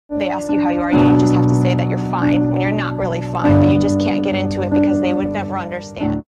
They ask you how you are, you just have to say that you're fine when you're not really fine, but you just can't get into it because they would never understand.